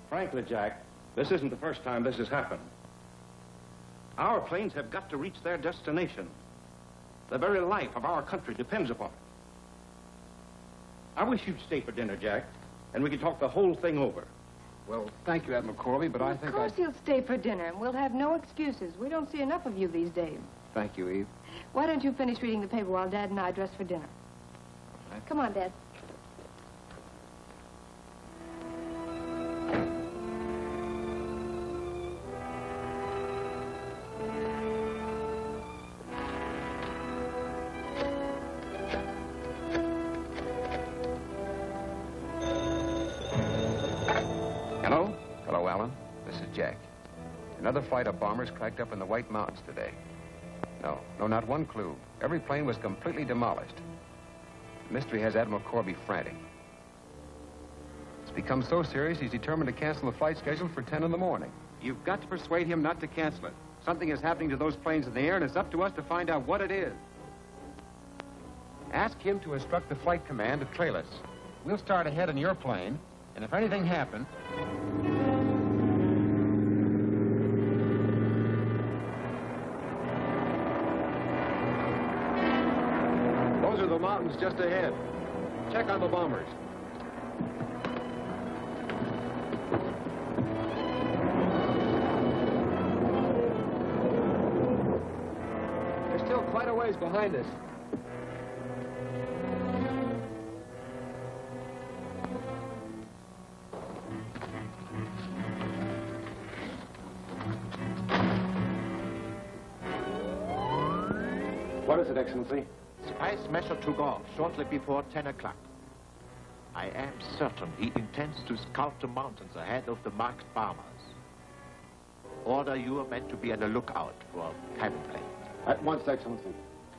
Frankly, Jack, this isn't the first time this has happened. Our planes have got to reach their destination. The very life of our country depends upon it. I wish you'd stay for dinner, Jack, and we could talk the whole thing over. Well, thank you, Admiral Corby, but I think Of course he'll stay for dinner, and we'll have no excuses. We don't see enough of you these days. Thank you, Eve. Why don't you finish reading the paper while Dad and I dress for dinner? Come on, Dad. Hello? Hello, Alan. This is Jack. Another flight of bombers cracked up in the White Mountains today. No, not one clue. Every plane was completely demolished. The mystery has Admiral Corby frantic. It's become so serious, he's determined to cancel the flight schedule for 10 in the morning. You've got to persuade him not to cancel it. Something is happening to those planes in the air, and it's up to us to find out what it is. Ask him to instruct the flight command to trail us. We'll start ahead in your plane, and if anything happens... Those are the mountains just ahead. Check on the bombers. They're still quite a ways behind us. What is it, Excellency? Spice Messer took off shortly before 10 o'clock. I am certain he intends to scout the mountains ahead of the marked bombers. Order your men to be on the lookout for cabin planes. At once, Excellency.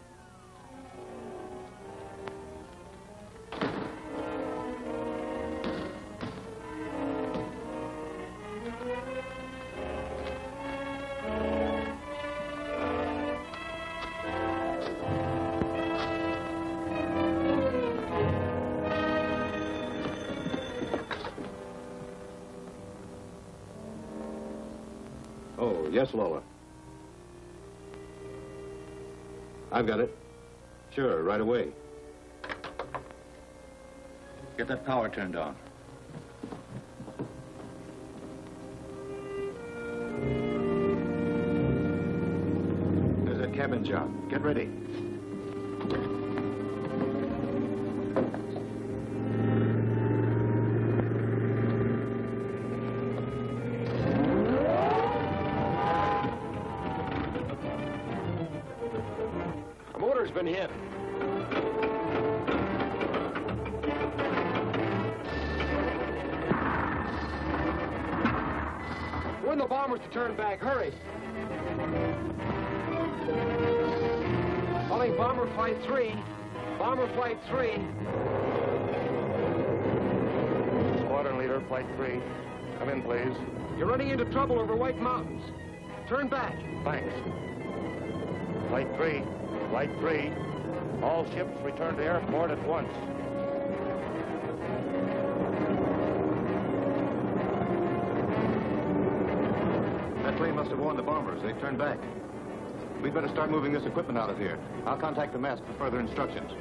Oh, yes, Lola. I've got it. Sure, right away. Get that power turned on. There's a cabin job. Get ready. The motor's been hit. Warn the bombers to turn back. Hurry. Calling Bomber Flight 3. Bomber Flight 3. Squadron leader, Flight 3. Come in, please. You're running into trouble over White Mountains. Turn back. Thanks. Flight 3. Flight 3. All ships return to airport at once. That plane must have warned the bombers. They've turned back. We'd better start moving this equipment out of here. I'll contact the mess for further instructions.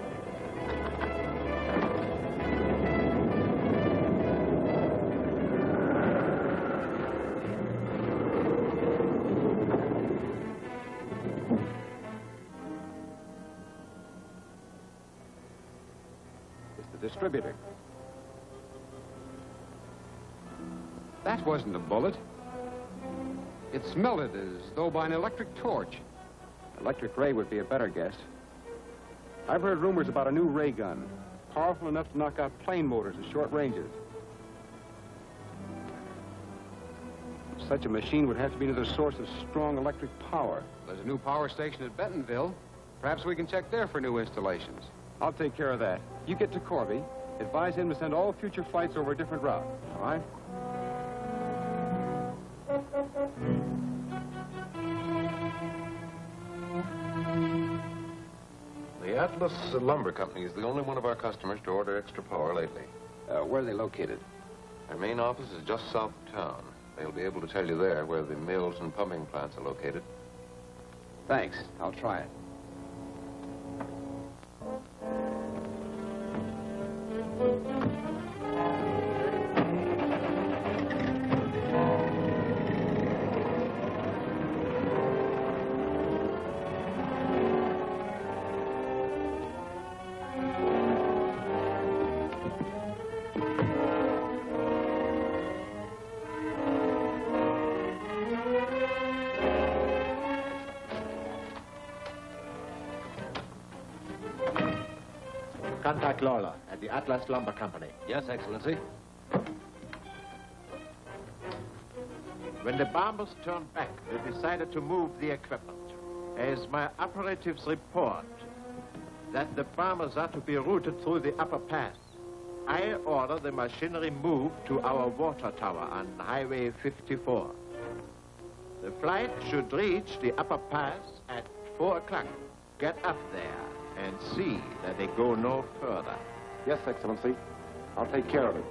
It's the distributor. That wasn't a bullet. It smelted as though by an electric torch. Electric ray would be a better guess. I've heard rumors about a new ray gun, powerful enough to knock out plane motors at short ranges. Such a machine would have to be another source of strong electric power. There's a new power station at Bentonville. Perhaps we can check there for new installations. I'll take care of that. You get to Corby. Advise him to send all future flights over a different route, all right? The Atlas Lumber Company is the only one of our customers to order extra power lately. Where are they located? Our main office is just south of town. They'll be able to tell you there where the mills and pumping plants are located. Thanks. I'll try it. Contact Lawler at the Atlas Lumber Company. Yes, Excellency. When the bombers turned back, they decided to move the equipment. As my operatives report that the bombers are to be routed through the upper pass, I order the machinery moved to our water tower on Highway 54. The flight should reach the upper pass at 4 o'clock. Get up there and see that they go no further. Yes, Excellency. I'll take care of it.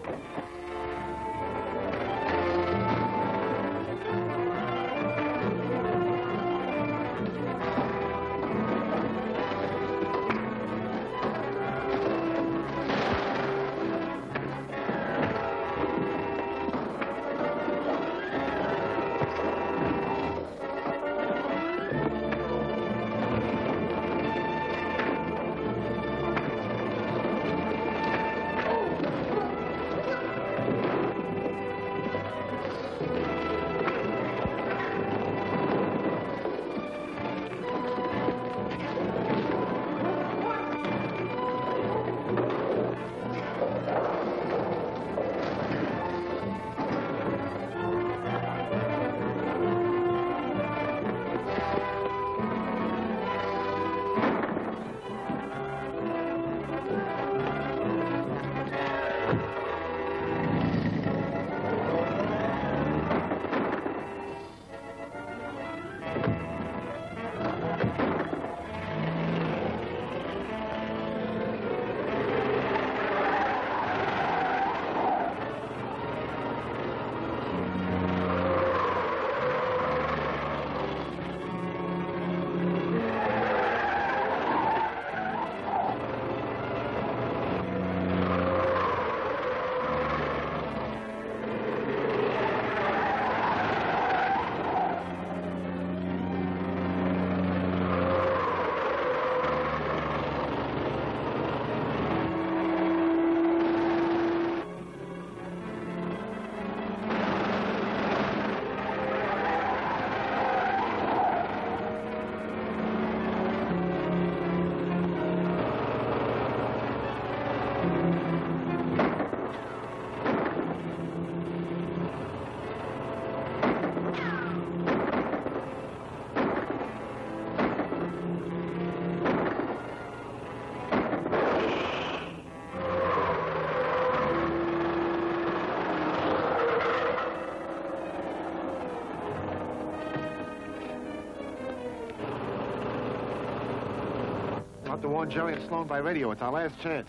I'll have to warn Jerry and Sloan by radio. It's our last chance.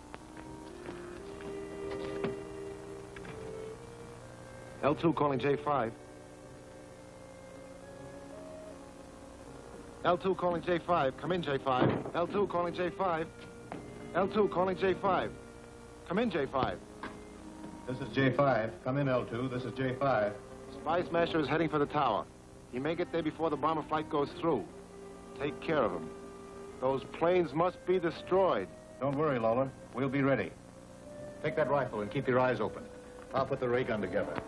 L2 calling J5. L2 calling J5. Come in, J5. L2 calling J5. L2 calling J5. Come in, J5. This is J5. Come in, L2. This is J5. Spy Smasher is heading for the tower. He may get there before the bomber flight goes through. Take care of him. Those planes must be destroyed. Don't worry, Lawler. We'll be ready. Take that rifle and keep your eyes open. I'll put the ray gun together.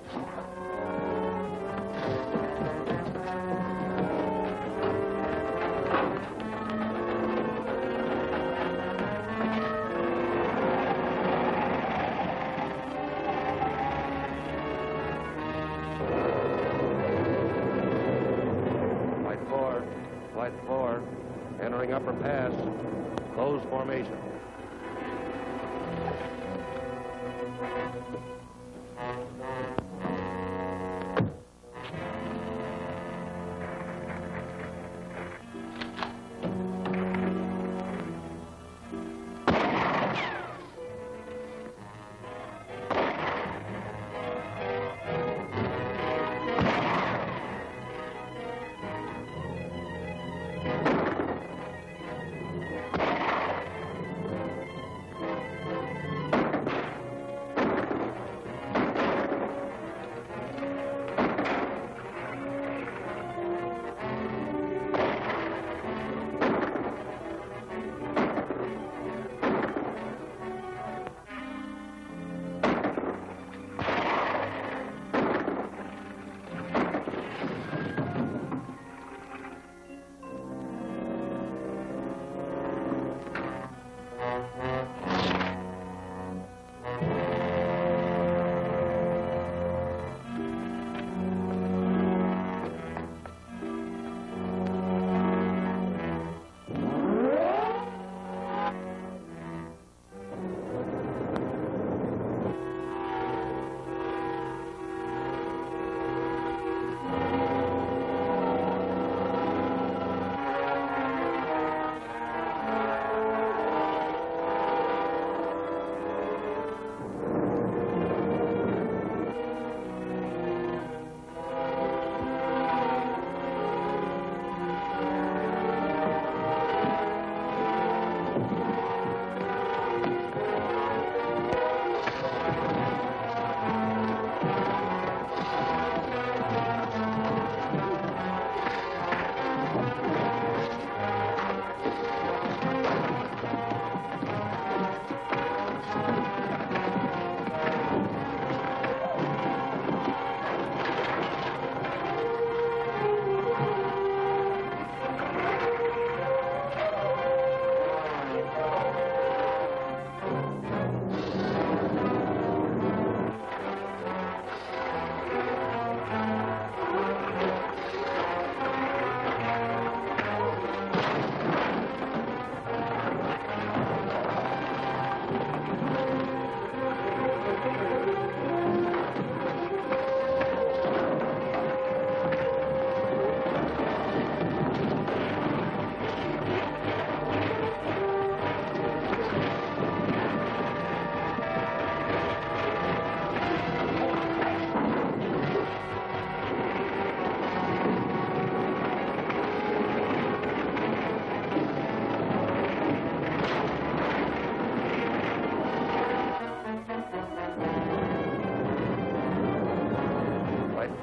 Flight 4, entering upper pass, close formation.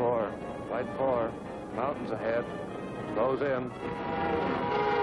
4. Flight 4. Mountains ahead. Close in.